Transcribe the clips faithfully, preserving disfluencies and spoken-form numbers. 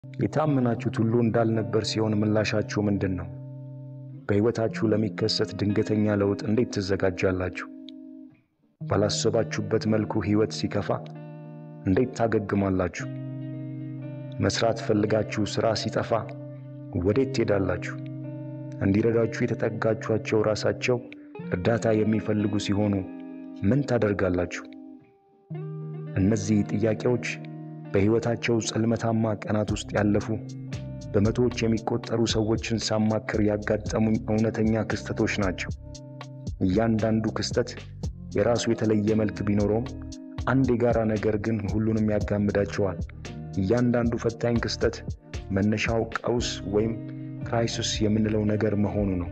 የታመናችሁት ሁሉ እንዳልነበር ሲሆን ምላሻችሁ ምንድነው? በህይወታችሁ ለሚከሰት ድንገተኛ ለውጥ እንዴት ትዘጋጃላችሁ? ባላሰባችሁበት መልኩ ህይወት ሲከፋ እንዴት ታገግማላችሁ? መስራት ፈልጋችሁ ስራ ሲጠፋ ወዴት ትሄዳላችሁ? እንዲረዳችሁ የተጠጋችኋቸው ራሳቸው እርዳታ የሚፈልጉ ሲሆኑ ምን ታደርጋላችሁ? እነዚህ ጥያቄዎች በህይወታቸው ጸልመታማ ቀናት ውስጥ ያለፉ በመቶዎች የሚቆጠሩ ሰዎችን ሳማክር ያጋጠሙኝ እውነተኛ ክስተቶች ናቸው። እያንዳንዱ ክስተት የራሱ የተለየ መልክ ቢኖረውም አንድ የጋራ ነገር ግን ሁሉንም ያጋምዳቸዋል። እያንዳንዱ ፈታኝ ክስተት መነሻው ቀውስ ወይም ክራይሲስ የምንለው ነገር መሆኑ ነው።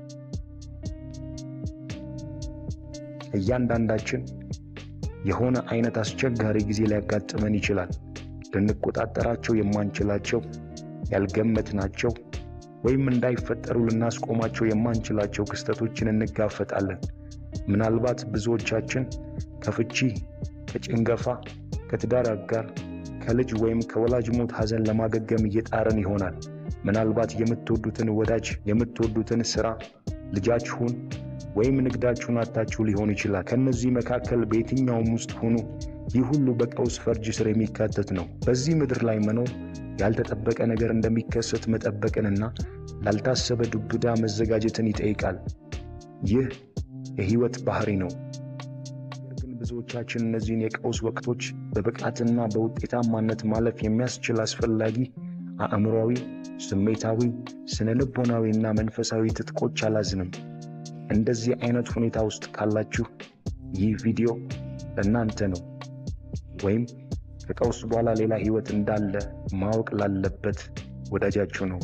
እያንዳንዳችን የሆነ አይነት አስቸጋሪ ጊዜ ሊያጋጥመን ይችላል። ልንቆጣጠራቸው የማንችላቸው ያልገመትናቸው ወይም እንዳይፈጠሩ ልናስቆማቸው የማንችላቸው ክስተቶችን እንጋፈጣለን። ምናልባት ብዙዎቻችን ከፍቺ፣ ከጭንገፋ፣ ከትዳር አጋር፣ ከልጅ ወይም ከወላጅ ሞት ሐዘን ለማገገም እየጣርን ይሆናል። ምናልባት የምትወዱትን ወዳጅ፣ የምትወዱትን ሥራ፣ ልጃችሁን ወይም ንግዳችሁን አጣችሁ ሊሆን ይችላል። ከነዚህ መካከል በየትኛውም ውስጥ ሆኑ ይህ ሁሉ በቀውስ ፈርጅ ስር የሚካተት ነው። በዚህ ምድር ላይ መኖር ያልተጠበቀ ነገር እንደሚከሰት መጠበቅንና ላልታሰበ ዱብዳ መዘጋጀትን ይጠይቃል። ይህ የህይወት ባህሪ ነው። ነገር ግን ብዙዎቻችን እነዚህን የቀውስ ወቅቶች በብቃትና በውጤታማነት ማለፍ የሚያስችል አስፈላጊ አእምሮአዊ፣ ስሜታዊ፣ ስነልቦናዊና መንፈሳዊ ትጥቆች አላዝንም። እንደዚህ አይነት ሁኔታ ውስጥ ካላችሁ ይህ ቪዲዮ ለእናንተ ነው። ወይም ከቀውስ በኋላ ሌላ ህይወት እንዳለ ማወቅ ላለበት ወዳጃችሁ ነው።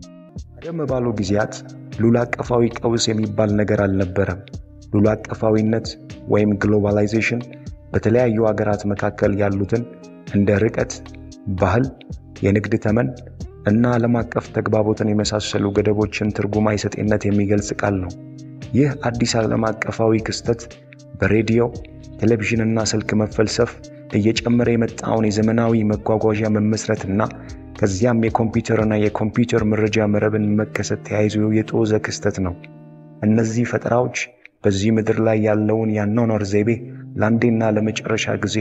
ቀደም ባሉ ጊዜያት ሉል አቀፋዊ ቀውስ የሚባል ነገር አልነበረም። ሉል አቀፋዊነት ወይም ግሎባላይዜሽን በተለያዩ ሀገራት መካከል ያሉትን እንደ ርቀት፣ ባህል፣ የንግድ ተመን እና ዓለም አቀፍ ተግባቦትን የመሳሰሉ ገደቦችን ትርጉም አይሰጤነት የሚገልጽ ቃል ነው። ይህ አዲስ ዓለም አቀፋዊ ክስተት በሬዲዮ፣ ቴሌቪዥን እና ስልክ መፈልሰፍ እየጨመረ የመጣውን የዘመናዊ መጓጓዣ መመስረትና ከዚያም የኮምፒውተርና የኮምፒውተር መረጃ መረብን መከሰት ተያይዞ የጦዘ ክስተት ነው። እነዚህ ፈጠራዎች በዚህ ምድር ላይ ያለውን ያኗኗር ዘይቤ ለአንዴና ለመጨረሻ ጊዜ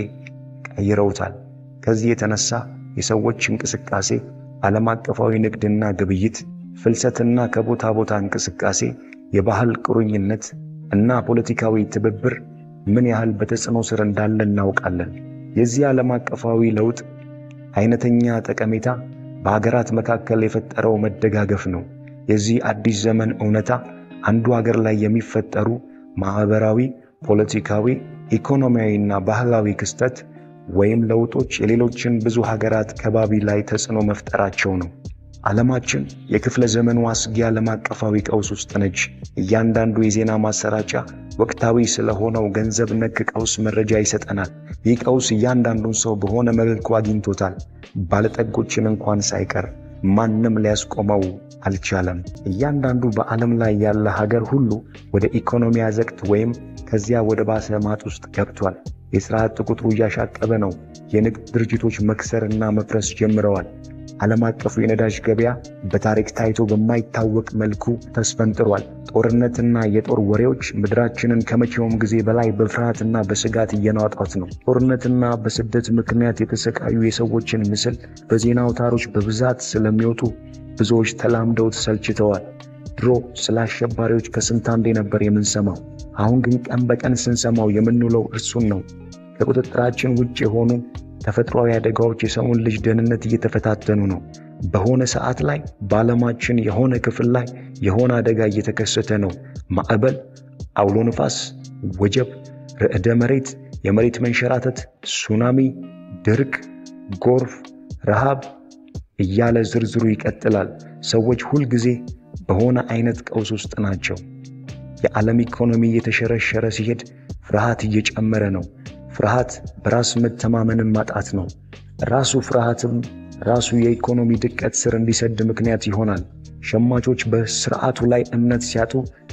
ቀይረውታል። ከዚህ የተነሳ የሰዎች እንቅስቃሴ፣ ዓለም አቀፋዊ ንግድና ግብይት፣ ፍልሰትና ከቦታ ቦታ እንቅስቃሴ፣ የባህል ቁርኝነት እና ፖለቲካዊ ትብብር ምን ያህል በተጽዕኖ ስር እንዳለ እናውቃለን። የዚህ ዓለም አቀፋዊ ለውጥ አይነተኛ ጠቀሜታ በሀገራት መካከል የፈጠረው መደጋገፍ ነው። የዚህ አዲስ ዘመን እውነታ አንዱ ሀገር ላይ የሚፈጠሩ ማህበራዊ፣ ፖለቲካዊ፣ ኢኮኖሚያዊና ባህላዊ ክስተት ወይም ለውጦች የሌሎችን ብዙ ሀገራት ከባቢ ላይ ተጽዕኖ መፍጠራቸው ነው። ዓለማችን የክፍለ ዘመኑ አስጊ ዓለም አቀፋዊ ቀውስ ውስጥ ነች። እያንዳንዱ የዜና ማሰራጫ ወቅታዊ ስለሆነው ገንዘብ ነክ ቀውስ መረጃ ይሰጠናል። ይህ ቀውስ እያንዳንዱን ሰው በሆነ መልኩ አግኝቶታል። ባለጠጎችን እንኳን ሳይቀር ማንም ሊያስቆመው አልቻለም። እያንዳንዱ በዓለም ላይ ያለ ሀገር ሁሉ ወደ ኢኮኖሚ አዘቅት ወይም ከዚያ ወደ ባሰ ማጥ ውስጥ ገብቷል። የሥራ አጥ ቁጥሩ እያሻቀበ ነው። የንግድ ድርጅቶች መክሰርና መፍረስ ጀምረዋል። ዓለም አቀፉ የነዳጅ ገበያ በታሪክ ታይቶ በማይታወቅ መልኩ ተስፈንጥሯል። ጦርነትና የጦር ወሬዎች ምድራችንን ከመቼውም ጊዜ በላይ በፍርሃትና በስጋት እየናጧት ነው። ጦርነትና በስደት ምክንያት የተሰቃዩ የሰዎችን ምስል በዜና አውታሮች በብዛት ስለሚወጡ ብዙዎች ተላምደው ተሰልችተዋል። ድሮ ስለ አሸባሪዎች ከስንት አንዴ ነበር የምንሰማው። አሁን ግን ቀን በቀን ስንሰማው የምንውለው እርሱን ነው። ከቁጥጥራችን ውጭ የሆኑ ተፈጥሯዊ አደጋዎች የሰውን ልጅ ደህንነት እየተፈታተኑ ነው። በሆነ ሰዓት ላይ በዓለማችን የሆነ ክፍል ላይ የሆነ አደጋ እየተከሰተ ነው። ማዕበል፣ አውሎ ንፋስ፣ ወጀብ፣ ርዕደ መሬት፣ የመሬት መንሸራተት፣ ሱናሚ፣ ድርቅ፣ ጎርፍ፣ ረሃብ እያለ ዝርዝሩ ይቀጥላል። ሰዎች ሁል ጊዜ በሆነ አይነት ቀውስ ውስጥ ናቸው። የዓለም ኢኮኖሚ እየተሸረሸረ ሲሄድ ፍርሃት እየጨመረ ነው። ፍርሃት በራስ መተማመንን ማጣት ነው። ራሱ ፍርሃትም ራሱ የኢኮኖሚ ድቀት ስር እንዲሰድ ምክንያት ይሆናል። ሸማቾች በስርዓቱ ላይ እምነት ሲያጡ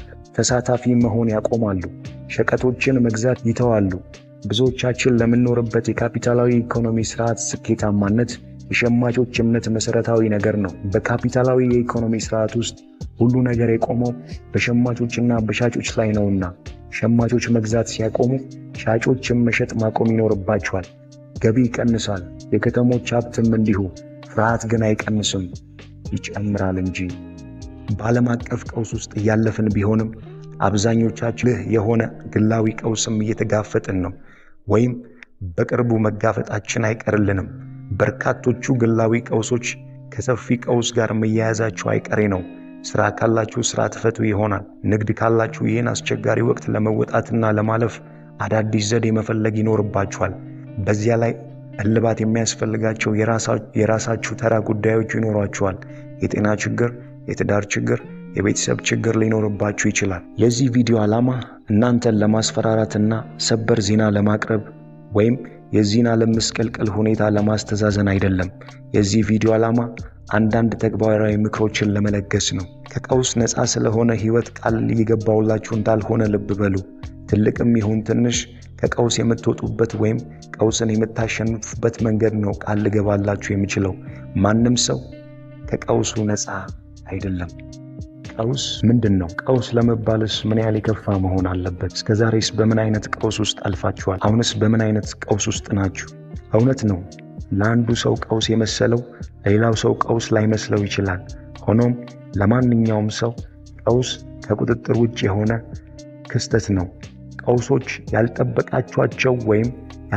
ተሳታፊ መሆን ያቆማሉ። ሸቀጦችን መግዛት ይተዋሉ። ብዙዎቻችን ለምንኖርበት የካፒታላዊ ኢኮኖሚ ስርዓት ስኬታማነት የሸማቾች እምነት መሰረታዊ ነገር ነው። በካፒታላዊ የኢኮኖሚ ስርዓት ውስጥ ሁሉ ነገር የቆመው በሸማቾችና በሻጮች ላይ ነውና ሸማቾች መግዛት ሲያቆሙ ሻጮችም መሸጥ ማቆም ይኖርባቸዋል። ገቢ ይቀንሳል፣ የከተሞች ሀብትም እንዲሁ። ፍርሃት ግን አይቀንስም፣ ይጨምራል እንጂ። በዓለም አቀፍ ቀውስ ውስጥ እያለፍን ቢሆንም አብዛኞቻችን የሆነ ግላዊ ቀውስም እየተጋፈጥን ነው፣ ወይም በቅርቡ መጋፈጣችን አይቀርልንም። በርካቶቹ ግላዊ ቀውሶች ከሰፊ ቀውስ ጋር መያያዛቸው አይቀሬ ነው። ስራ ካላችሁ ስራ ትፈቱ ይሆናል። ንግድ ካላችሁ ይህን አስቸጋሪ ወቅት ለመወጣትና ለማለፍ አዳዲስ ዘዴ መፈለግ ይኖርባችኋል። በዚያ ላይ እልባት የሚያስፈልጋቸው የራሳችሁ ተራ ጉዳዮች ይኖሯችኋል። የጤና ችግር፣ የትዳር ችግር፣ የቤተሰብ ችግር ሊኖርባችሁ ይችላል። የዚህ ቪዲዮ ዓላማ እናንተን ለማስፈራራትና ሰበር ዜና ለማቅረብ ወይም የዚህን ዓለም ምስቅልቅል ሁኔታ ለማስተዛዘን አይደለም። የዚህ ቪዲዮ ዓላማ አንዳንድ ተግባራዊ ምክሮችን ለመለገስ ነው። ከቀውስ ነፃ ስለሆነ ህይወት ቃል እየገባውላችሁ እንዳልሆነ ልብ በሉ። ትልቅም ይሁን ትንሽ ከቀውስ የምትወጡበት ወይም ቀውስን የምታሸንፉበት መንገድ ነው ቃል ልገባላችሁ የሚችለው። ማንም ሰው ከቀውሱ ነፃ አይደለም። ቀውስ ምንድነው? ቀውስ ለመባልስ ምን ያህል የከፋ መሆን አለበት? እስከዛሬስ በምን አይነት ቀውስ ውስጥ አልፋችኋል? አሁንስ በምን አይነት ቀውስ ውስጥ ናችሁ? እውነት ነው፣ ለአንዱ ሰው ቀውስ የመሰለው ለሌላው ሰው ቀውስ ላይመስለው ይችላል። ሆኖም ለማንኛውም ሰው ቀውስ ከቁጥጥር ውጭ የሆነ ክስተት ነው። ቀውሶች ያልጠበቃችኋቸው ወይም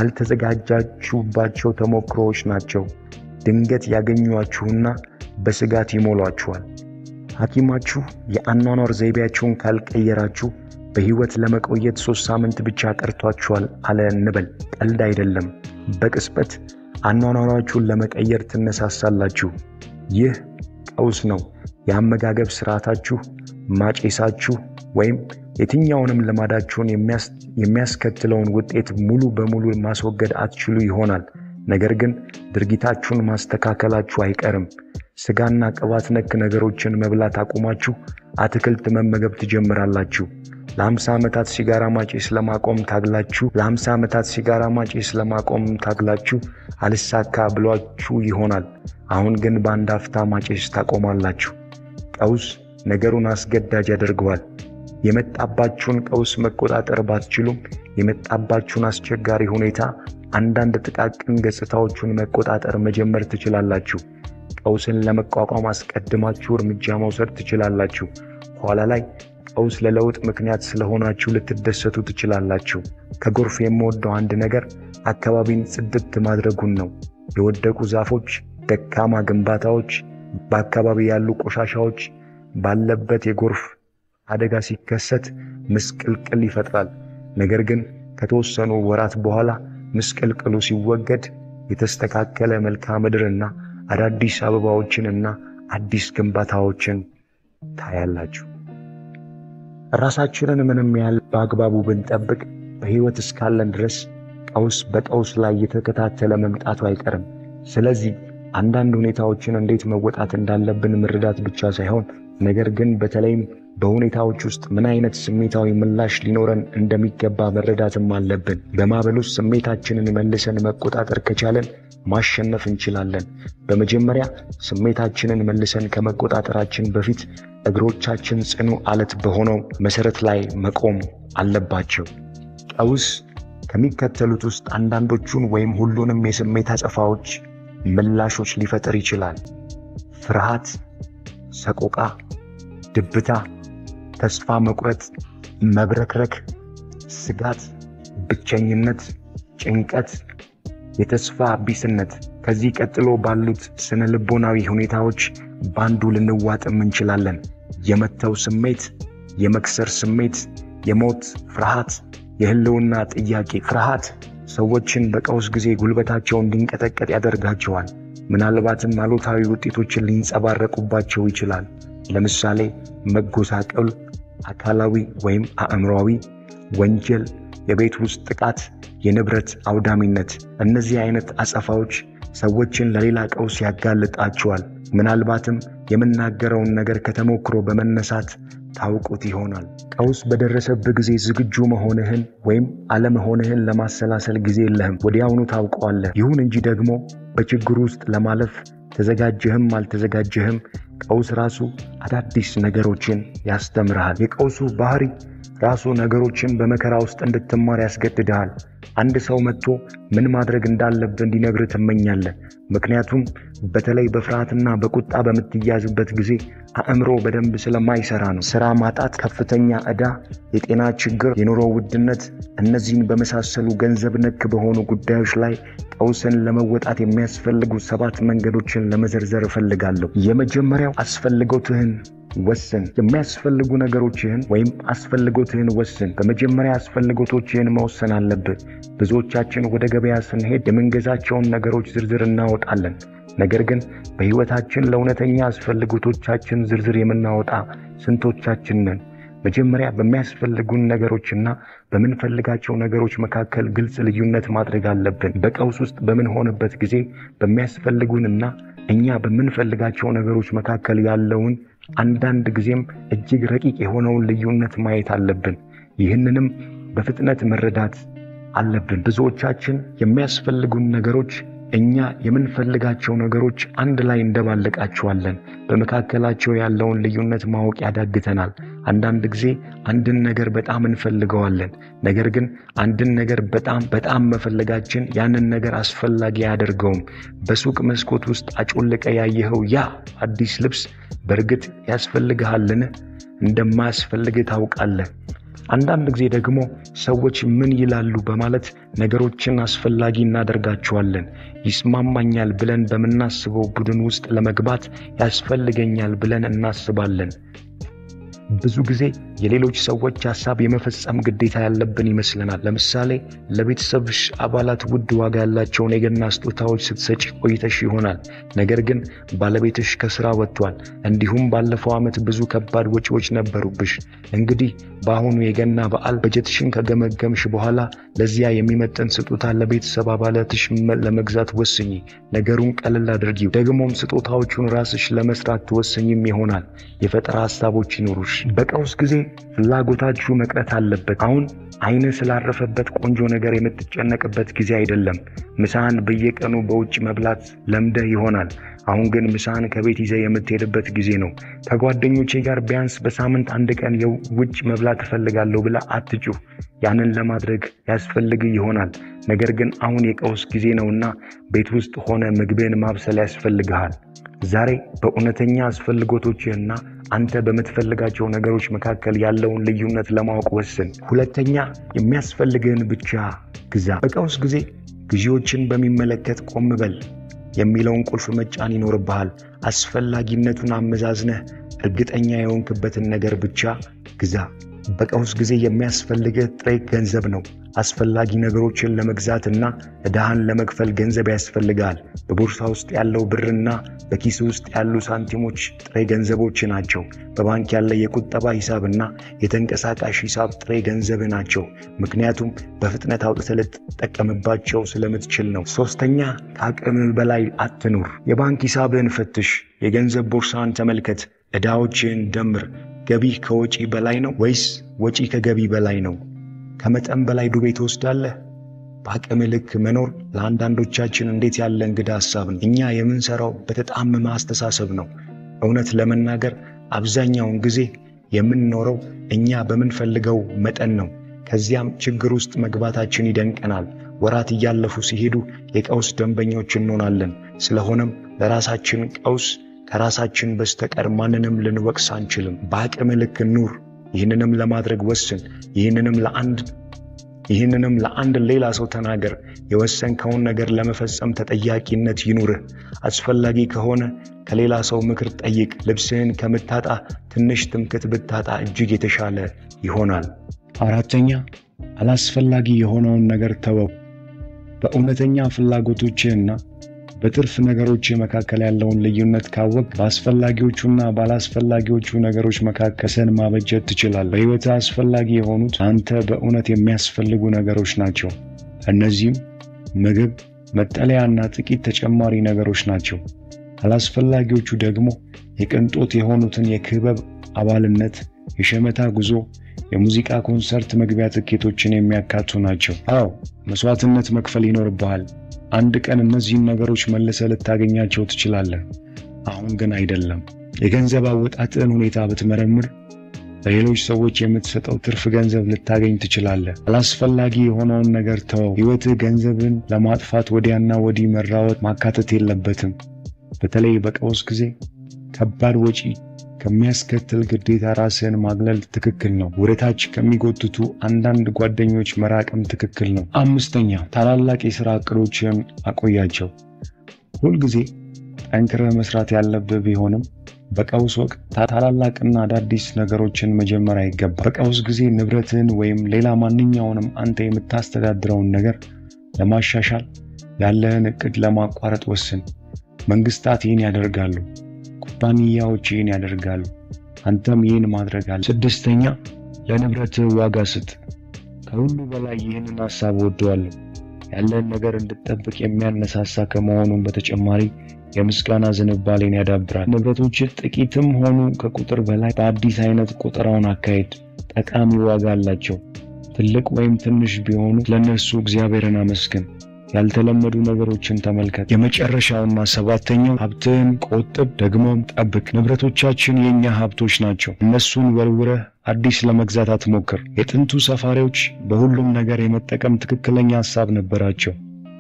ያልተዘጋጃችሁባቸው ተሞክሮዎች ናቸው። ድንገት ያገኟችሁና በስጋት ይሞሏችኋል። ሐኪማችሁ የአኗኗር ዘይቤያችሁን ካልቀየራችሁ በህይወት ለመቆየት ሶስት ሳምንት ብቻ ቀርቷችኋል አለ እንበል። ቀልድ አይደለም። በቅጽበት አኗኗራችሁን ለመቀየር ትነሳሳላችሁ። ይህ ቀውስ ነው። የአመጋገብ ስርዓታችሁ፣ ማጨሳችሁ ወይም የትኛውንም ልማዳችሁን የሚያስከትለውን ውጤት ሙሉ በሙሉ ማስወገድ አትችሉ ይሆናል። ነገር ግን ድርጊታችሁን ማስተካከላችሁ አይቀርም። ስጋና ቅባት ነክ ነገሮችን መብላት አቁማችሁ አትክልት መመገብ ትጀምራላችሁ። ለአምሳ ዓመታት ሲጋራ ማጨስ ለማቆም ታግላችሁ ለአምሳ ዓመታት ሲጋራ ማጨስ ለማቆም ታግላችሁ አልሳካ ብሏችሁ ይሆናል። አሁን ግን በአንድ አፍታ ማጨስ ታቆማላችሁ። ቀውስ ነገሩን አስገዳጅ ያደርገዋል። የመጣባችሁን ቀውስ መቆጣጠር ባትችሉም የመጣባችሁን አስቸጋሪ ሁኔታ አንዳንድ ጥቃቅን ገጽታዎቹን መቆጣጠር መጀመር ትችላላችሁ። ቀውስን ለመቋቋም አስቀድማችሁ እርምጃ መውሰድ ትችላላችሁ። ኋላ ላይ ቀውስ ለለውጥ ምክንያት ስለሆናችሁ ልትደሰቱ ትችላላችሁ። ከጎርፍ የምወደው አንድ ነገር አካባቢን ጽድት ማድረጉን ነው። የወደቁ ዛፎች፣ ደካማ ግንባታዎች፣ በአካባቢ ያሉ ቆሻሻዎች ባለበት የጎርፍ አደጋ ሲከሰት ምስቅልቅል ይፈጥራል። ነገር ግን ከተወሰኑ ወራት በኋላ ምስቅልቅሉ ሲወገድ የተስተካከለ መልክዓ ምድርና አዳዲስ አበባዎችንና አዲስ ግንባታዎችን ታያላችሁ። ራሳችንን ምንም ያህል በአግባቡ ብንጠብቅ በህይወት እስካለን ድረስ ቀውስ በቀውስ ላይ የተከታተለ መምጣቱ አይቀርም። ስለዚህ አንዳንድ ሁኔታዎችን እንዴት መወጣት እንዳለብን መረዳት ብቻ ሳይሆን ነገር ግን በተለይም በሁኔታዎች ውስጥ ምን አይነት ስሜታዊ ምላሽ ሊኖረን እንደሚገባ መረዳትም አለብን። በማዕበል ውስጥ ስሜታችንን መልሰን መቆጣጠር ከቻለን ማሸነፍ እንችላለን። በመጀመሪያ ስሜታችንን መልሰን ከመቆጣጠራችን በፊት እግሮቻችን ጽኑ አለት በሆነው መሰረት ላይ መቆም አለባቸው። ቀውስ ከሚከተሉት ውስጥ አንዳንዶቹን ወይም ሁሉንም የስሜት አጸፋዎች ምላሾች ሊፈጥር ይችላል። ፍርሃት፣ ሰቆቃ፣ ድብታ፣ ተስፋ መቁረጥ፣ መብረክረክ፣ ስጋት፣ ብቸኝነት፣ ጭንቀት፣ የተስፋ ቢስነት። ከዚህ ቀጥሎ ባሉት ስነ ልቦናዊ ሁኔታዎች ባንዱ ልንዋጥም እንችላለን። የመተው ስሜት፣ የመክሰር ስሜት፣ የሞት ፍርሃት፣ የህልውና ጥያቄ። ፍርሃት ሰዎችን በቀውስ ጊዜ ጉልበታቸው እንዲንቀጠቀጥ ያደርጋቸዋል። ምናልባትም አሉታዊ ውጤቶችን ሊንጸባረቁባቸው ይችላል። ለምሳሌ መጎሳቀል፣ አካላዊ ወይም አእምሯዊ፣ ወንጀል፣ የቤት ውስጥ ጥቃት፣ የንብረት አውዳሚነት። እነዚህ አይነት አጸፋዎች ሰዎችን ለሌላ ቀውስ ያጋልጣቸዋል። ምናልባትም የምናገረውን ነገር ከተሞክሮ በመነሳት ታውቁት ይሆናል። ቀውስ በደረሰብህ ጊዜ ዝግጁ መሆንህን ወይም አለመሆንህን ለማሰላሰል ጊዜ የለህም፣ ወዲያውኑ ታውቀዋለህ። ይሁን እንጂ ደግሞ በችግሩ ውስጥ ለማለፍ ተዘጋጀህም አልተዘጋጀህም ቀውስ ራሱ አዳዲስ ነገሮችን ያስተምርሃል። የቀውሱ ባህሪ ራሱ ነገሮችን በመከራ ውስጥ እንድትማር ያስገድድሃል። አንድ ሰው መጥቶ ምን ማድረግ እንዳለብህ እንዲነግርህ ትመኛለህ። ምክንያቱም በተለይ በፍርሃትና በቁጣ በምትያዝበት ጊዜ አእምሮ በደንብ ስለማይሰራ ነው። ስራ ማጣት፣ ከፍተኛ ዕዳ፣ የጤና ችግር፣ የኑሮ ውድነት፣ እነዚህን በመሳሰሉ ገንዘብ ነክ በሆኑ ጉዳዮች ላይ ቀውስን ለመወጣት የሚያስፈልጉ ሰባት መንገዶችን ለመዘርዘር እፈልጋለሁ። የመጀመሪያው አስፈልጎትህን ወስን። የሚያስፈልጉ ነገሮችህን ወይም አስፈልጎትህን ወስን። በመጀመሪያ አስፈልጎቶችህን መወሰን አለብህ። ብዙዎቻችን ወደ ገበያ ስንሄድ የምንገዛቸውን ነገሮች ዝርዝር እናወጣለን። ነገር ግን በሕይወታችን ለእውነተኛ አስፈልጎቶቻችን ዝርዝር የምናወጣ ስንቶቻችን ነን? መጀመሪያ በሚያስፈልጉን ነገሮችና በምንፈልጋቸው ነገሮች መካከል ግልጽ ልዩነት ማድረግ አለብን። በቀውስ ውስጥ በምንሆንበት ጊዜ በሚያስፈልጉንና እኛ በምንፈልጋቸው ነገሮች መካከል ያለውን አንዳንድ ጊዜም እጅግ ረቂቅ የሆነውን ልዩነት ማየት አለብን። ይህንንም በፍጥነት መረዳት አለብን። ብዙዎቻችን የሚያስፈልጉን ነገሮች እኛ የምንፈልጋቸው ነገሮች አንድ ላይ እንደባለቃቸዋለን። በመካከላቸው ያለውን ልዩነት ማወቅ ያዳግተናል። አንዳንድ ጊዜ አንድን ነገር በጣም እንፈልገዋለን። ነገር ግን አንድን ነገር በጣም በጣም መፈለጋችን ያንን ነገር አስፈላጊ አያደርገውም። በሱቅ መስኮት ውስጥ አጮልቀ ያየኸው ያ አዲስ ልብስ በእርግጥ ያስፈልግሃልን? እንደማያስፈልግህ ታውቃለህ። አንዳንድ ጊዜ ደግሞ ሰዎች ምን ይላሉ በማለት ነገሮችን አስፈላጊ እናደርጋቸዋለን። ይስማማኛል ብለን በምናስበው ቡድን ውስጥ ለመግባት ያስፈልገኛል ብለን እናስባለን። ብዙ ጊዜ የሌሎች ሰዎች ሐሳብ የመፈጸም ግዴታ ያለብን ይመስለናል። ለምሳሌ ለቤተሰብሽ አባላት ውድ ዋጋ ያላቸውን የገና ስጦታዎች ስትሰጪ ቆይተሽ ይሆናል። ነገር ግን ባለቤትሽ ከስራ ወጥቷል፣ እንዲሁም ባለፈው ዓመት ብዙ ከባድ ወጪዎች ነበሩብሽ። እንግዲህ በአሁኑ የገና በዓል በጀትሽን ከገመገምሽ በኋላ ለዚያ የሚመጥን ስጦታ ለቤተሰብ አባላትሽ ለመግዛት ወስኚ። ነገሩን ቀለል አድርጊው። ደግሞም ስጦታዎቹን ራስሽ ለመስራት ትወስኚም ይሆናል። የፈጠራ ሐሳቦች ይኑሩሽ። በቀውስ ጊዜ ፍላጎታችሁ መቅረት አለበት። አሁን አይነ ስላረፈበት ቆንጆ ነገር የምትጨነቅበት ጊዜ አይደለም። ምሳን በየቀኑ በውጭ መብላት ለምደህ ይሆናል። አሁን ግን ምሳን ከቤት ይዘህ የምትሄድበት ጊዜ ነው። ከጓደኞቼ ጋር ቢያንስ በሳምንት አንድ ቀን የውጭ መብላት እፈልጋለሁ ብለህ አትጩህ። ያንን ለማድረግ ያስፈልግ ይሆናል። ነገር ግን አሁን የቀውስ ጊዜ ነውና ቤት ውስጥ ሆነ ምግብን ማብሰል ያስፈልግሃል። ዛሬ በእውነተኛ አስፈልጎቶችህና አንተ በምትፈልጋቸው ነገሮች መካከል ያለውን ልዩነት ለማወቅ ወስን። ሁለተኛ፣ የሚያስፈልግህን ብቻ ግዛ። በቀውስ ጊዜ ግዢዎችን በሚመለከት ቆም በል የሚለውን ቁልፍ መጫን ይኖርብሃል። አስፈላጊነቱን አመዛዝነህ እርግጠኛ የሆንክበትን ነገር ብቻ ግዛ። በቀውስ ጊዜ የሚያስፈልግህ ጥሬ ገንዘብ ነው። አስፈላጊ ነገሮችን ለመግዛትና ዕዳህን ለመክፈል ገንዘብ ያስፈልጋል። በቦርሳ ውስጥ ያለው ብርና በኪስ ውስጥ ያሉ ሳንቲሞች ጥሬ ገንዘቦች ናቸው። በባንክ ያለ የቁጠባ ሂሳብና የተንቀሳቃሽ ሂሳብ ጥሬ ገንዘብ ናቸው፣ ምክንያቱም በፍጥነት አውጥተህ ልትጠቀምባቸው ስለምትችል ነው። ሶስተኛ፣ ከአቅምህ በላይ አትኑር። የባንክ ሂሳብህን ፈትሽ። የገንዘብ ቦርሳን ተመልከት። ዕዳዎችህን ደምር። ገቢ ከወጪ በላይ ነው ወይስ ወጪ ከገቢ በላይ ነው? ከመጠን በላይ ዱቤ ትወስዳለህ? በአቅም ልክ መኖር ለአንዳንዶቻችን እንዴት ያለ እንግዳ ሐሳብ ነው። እኛ የምንሰራው በተጣመመ አስተሳሰብ ነው። እውነት ለመናገር አብዛኛውን ጊዜ የምንኖረው እኛ በምንፈልገው መጠን ነው። ከዚያም ችግር ውስጥ መግባታችን ይደንቀናል። ወራት እያለፉ ሲሄዱ የቀውስ ደንበኞች እንሆናለን። ስለሆነም ለራሳችን ቀውስ ከራሳችን በስተቀር ማንንም ልንወቅስ አንችልም። በአቅም ልክ ኑር። ይህንንም ለማድረግ ወስን። ይህንንም ለአንድ ይህንንም ለአንድ ሌላ ሰው ተናገር። የወሰንከውን ነገር ለመፈጸም ተጠያቂነት ይኑርህ። አስፈላጊ ከሆነ ከሌላ ሰው ምክር ጠይቅ። ልብስህን ከምታጣ ትንሽ ትምክህት ብታጣ እጅግ የተሻለ ይሆናል። አራተኛ፣ አላስፈላጊ የሆነውን ነገር ተወው። በእውነተኛ ፍላጎቶችህና በትርፍ ነገሮች መካከል ያለውን ልዩነት ካወቅ በአስፈላጊዎቹና ባላስፈላጊዎቹ ነገሮች መካከል ሰን ማበጀት ትችላለህ። በሕይወት አስፈላጊ የሆኑት አንተ በእውነት የሚያስፈልጉ ነገሮች ናቸው። እነዚህም ምግብ፣ መጠለያና ጥቂት ተጨማሪ ነገሮች ናቸው። አላስፈላጊዎቹ ደግሞ የቅንጦት የሆኑትን የክበብ አባልነት፣ የሸመታ ጉዞ፣ የሙዚቃ ኮንሰርት መግቢያ ትኬቶችን የሚያካቱ ናቸው። አዎ መስዋዕትነት መክፈል ይኖርብሃል። አንድ ቀን እነዚህን ነገሮች መልሰህ ልታገኛቸው ትችላለህ። አሁን ግን አይደለም። የገንዘብ አወጣጥን ሁኔታ ብትመረምር ለሌሎች ሰዎች የምትሰጠው ትርፍ ገንዘብ ልታገኝ ትችላለህ። አላስፈላጊ የሆነውን ነገር ተው። ህይወትህ ገንዘብን ለማጥፋት ወዲያና ወዲህ መራወጥ ማካተት የለበትም። በተለይ በቀውስ ጊዜ ከባድ ወጪ ከሚያስከትል ግዴታ ራስህን ማግለል ትክክል ነው። ወደታች ከሚጎትቱ አንዳንድ ጓደኞች መራቅም ትክክል ነው። አምስተኛ ታላላቅ የሥራ ዕቅዶችን አቆያቸው። ሁልጊዜ ጠንክረህ መስራት ያለብህ ቢሆንም በቀውስ ወቅት ታላላቅና አዳዲስ ነገሮችን መጀመር አይገባም። በቀውስ ጊዜ ንብረትህን ወይም ሌላ ማንኛውንም አንተ የምታስተዳድረውን ነገር ለማሻሻል ያለህን ዕቅድ ለማቋረጥ ወስን። መንግስታት ይህን ያደርጋሉ፣ ኩባንያዎች ይህን ያደርጋሉ፣ አንተም ይህን ማድረግ አለ። ስድስተኛ ለንብረትህ ዋጋ ስጥ። ከሁሉ በላይ ይህንን ሐሳብ ወደዋለሁ። ያለህን ነገር እንድትጠብቅ የሚያነሳሳ ከመሆኑም በተጨማሪ የምስጋና ዝንባሌን ያዳብራል። ንብረቶች ጥቂትም ሆኑ ከቁጥር በላይ በአዲስ አይነት ቁጥራውን አካሄድ ጠቃሚ ዋጋ አላቸው። ትልቅ ወይም ትንሽ ቢሆኑ ለነሱ እግዚአብሔርን አመስግን። ያልተለመዱ ነገሮችን ተመልከት። የመጨረሻውና ሰባተኛው ሀብትህን ቆጥብ፣ ደግሞም ጠብቅ። ንብረቶቻችን የኛ ሀብቶች ናቸው። እነሱን ወርውረህ አዲስ ለመግዛት አትሞክር። የጥንቱ ሰፋሪዎች በሁሉም ነገር የመጠቀም ትክክለኛ ሐሳብ ነበራቸው።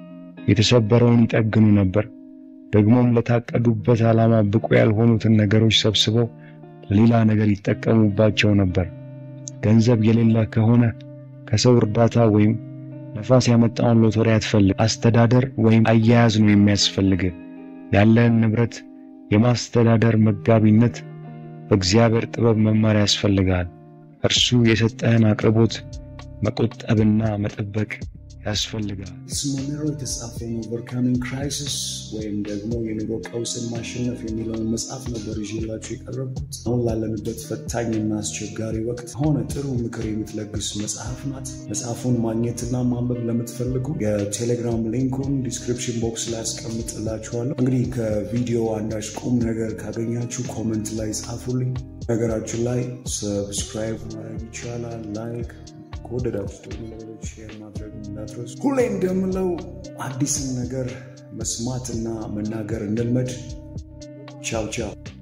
የተሰበረውን ይጠግኑ ነበር። ደግሞም ለታቀዱበት ዓላማ ብቁ ያልሆኑትን ነገሮች ሰብስበው ለሌላ ነገር ይጠቀሙባቸው ነበር። ገንዘብ የሌለ ከሆነ ከሰው እርዳታ ወይም ነፋስ ያመጣውን ሎተሪ አትፈልግ። አስተዳደር ወይም አያያዝ ነው የሚያስፈልግ። ያለህን ንብረት የማስተዳደር መጋቢነት በእግዚአብሔር ጥበብ መማር ያስፈልጋል። እርሱ የሰጠህን አቅርቦት መቆጠብና መጠበቅ ያስፈልጋል። ስሞኔሮ የተጻፈው ኦቨርካሚንግ ክራይሲስ ወይም ደግሞ የኑሮ ቀውስን ማሸነፍ የሚለውን መጽሐፍ ነበር ይዤላችሁ የቀረብኩት። አሁን ላለንበት ፈታኝና አስቸጋሪ ወቅት ሆነ ጥሩ ምክር የምትለግስ መጽሐፍ ናት። መጽሐፉን ማግኘትና ማንበብ ለምትፈልጉ የቴሌግራም ሊንኩን ዲስክሪፕሽን ቦክስ ላይ አስቀምጥላችኋለሁ። እንግዲህ ከቪዲዮ አንዳች ቁም ነገር ካገኛችሁ ኮሜንት ላይ ጻፉልኝ። ነገራችን ላይ ሰብስክራይብ ማድረግ ይቻላል። ላይክ ከወደዳችሁ ለሌሎች ሼር ማድረግ እንዳትረሱ። ሁሌ እንደምለው አዲስን ነገር መስማትና መናገር እንልመድ። ቻው ቻው።